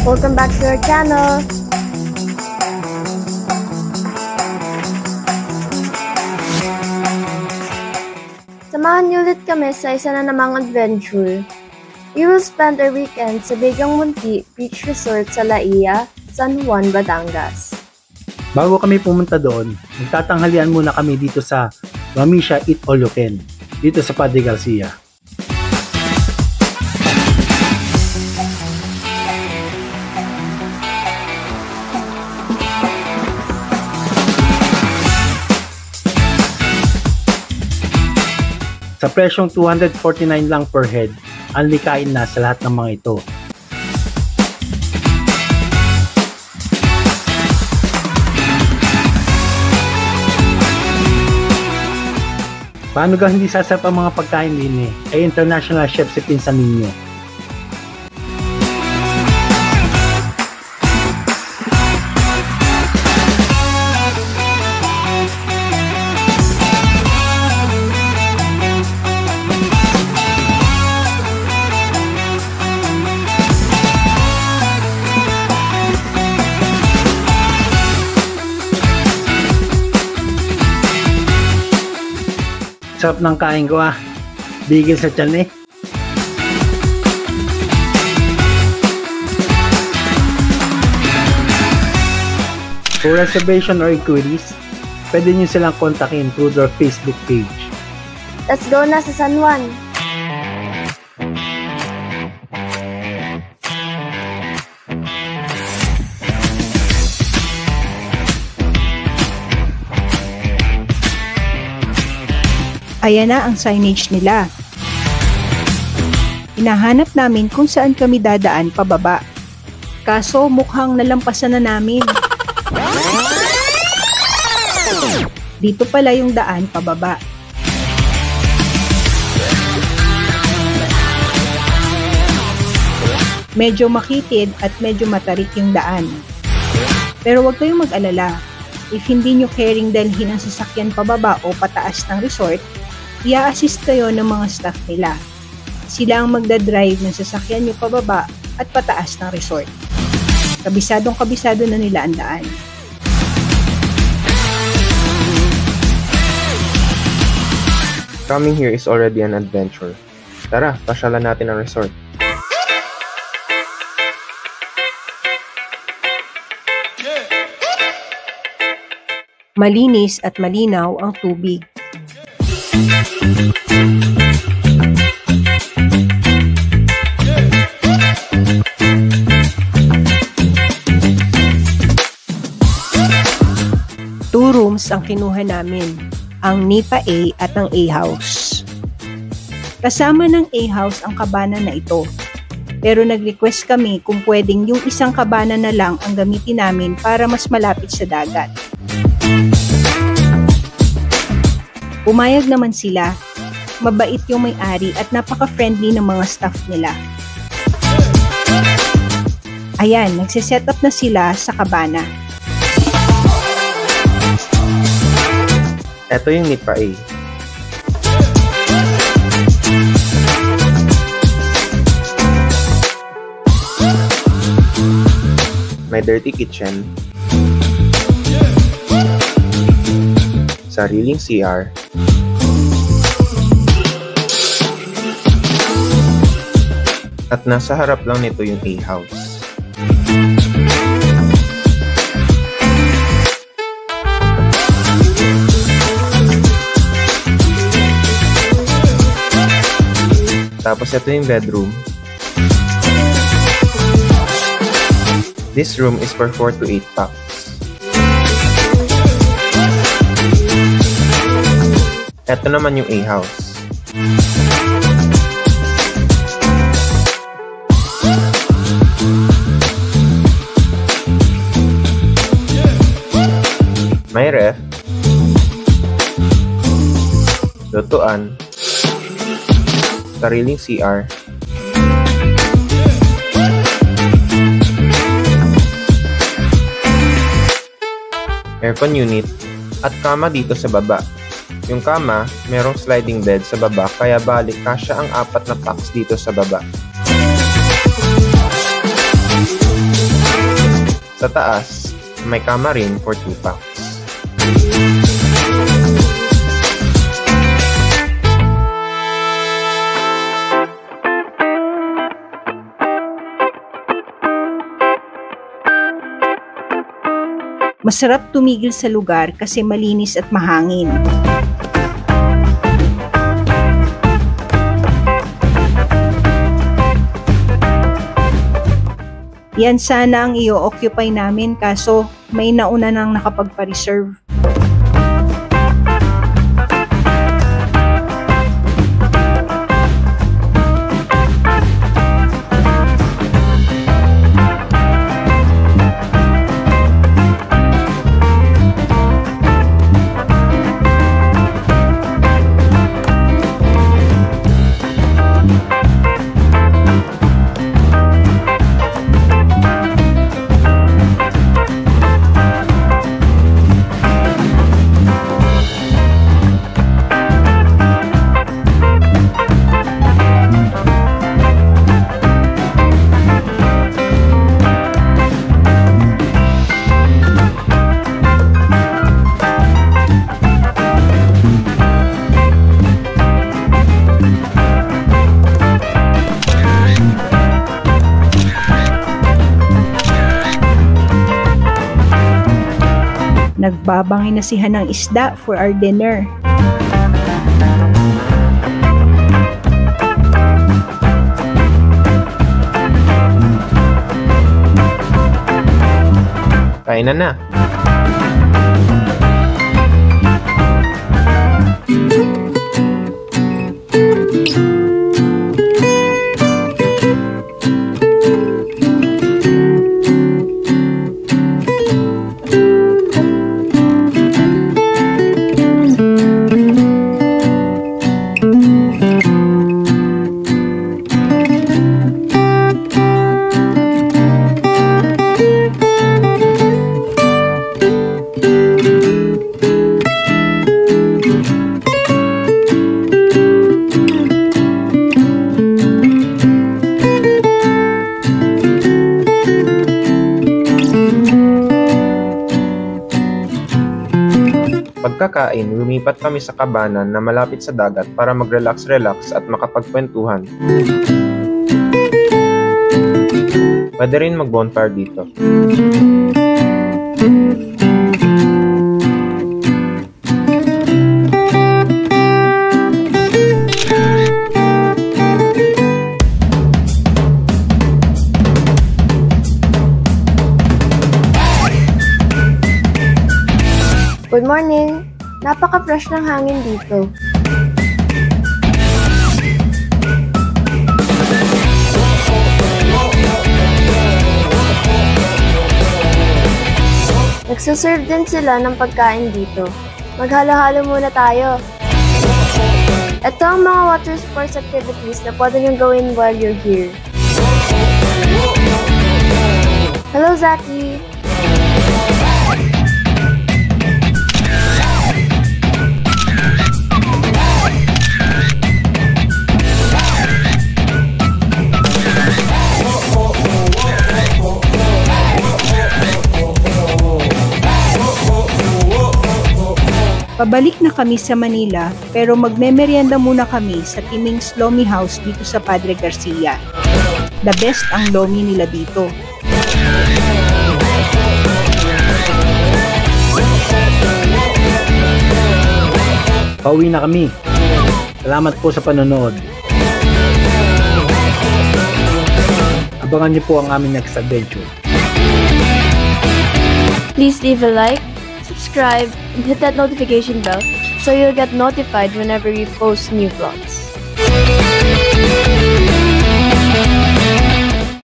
Welcome back to our channel! Samahan niyo ulit kami sa isa na namang adventure. We will spend our weekend sa Bigang Munti Beach Resort sa Laiya, San Juan, Batangas. Bago kami pumunta doon, magtatanghalian muna kami dito sa Mamisha Eat All You Can, dito sa Padre Garcia. Sa presyong 249 lang per head, ang likain na sa lahat ng mga ito. Paano ga hindi sasarap ang mga pagkain din ay international chef si pinsan ninyo. Sarap ng kain ko Bigil sa tiyan For reservation or inquiries, pwede nyo silang kontakin through their Facebook page. Let's go na sa San Juan! Ayan na ang signage nila. Hinahanap namin kung saan kami dadaan pababa. Kaso mukhang nalampasan na namin. Dito pala yung daan pababa. Medyo makitid at medyo matarik yung daan. Pero huwag kayong mag-alala. If hindi nyo caring dalhin ang sasakyan pababa o pataas ng resort, i-assist kayo ng mga staff nila. Sila ang magdadrive ng sasakyan nyo pababa at pataas ng resort. Kabisadong-kabisado na nila ang daan. Coming here is already an adventure. Tara, pasyalan natin ang resort. Malinis at malinaw ang tubig. Two rooms ang kinuha namin, ang NIPA A at ang A House. Kasama ng A House ang kabana na ito, pero nag-request kami kung pwedeng yung isang kabana na lang ang gamitin namin para mas malapit sa dagat. Pumayag naman sila, mabait yung may-ari at napaka-friendly ng mga staff nila. Ayan, nagsiset up na sila sa kabana. Ito yung NIPA A. May dirty kitchen, sariling CR, at nasa harap lang nito yung A House. Tapos ito yung bedroom. This room is for 4 to 8 packs. Ito naman yung A House. May ref, lutuan, sariling CR, aircon unit, at kama dito sa baba. Yung kama, merong sliding bed sa baba kaya balik kasya ang 4 na packs dito sa baba. Sa taas, may kama rin for 2 packs. Masarap tumigil sa lugar kasi malinis at mahangin. Yan sana ang i-occupy namin kaso may nauna nang nakapagpa-reserve. Nagbabangin-nasihan ng isda for our dinner. Kainan na! Pagkakain, lumipat kami sa kabanan na malapit sa dagat para mag-relax-relax at makapagkwentuhan. Pwede rin mag-bonfire dito. Good morning! Napaka-fresh ng hangin dito. Nagsaserve din sila ng pagkain dito. Maghalo-halo muna tayo. Ito ang mga water sports activities na pwede niyong gawin while you're here. Hello, Zaki! Pabalik na kami sa Manila pero magmemeryenda muna kami sa Timing's Lomi House dito sa Padre Garcia. The best ang lomi nila dito. Pauwi na kami. Salamat po sa panonood. Abangan niyo po ang aming next adventure. Please leave a like, subscribe, and hit that notification bell so you'll get notified whenever we post new vlogs.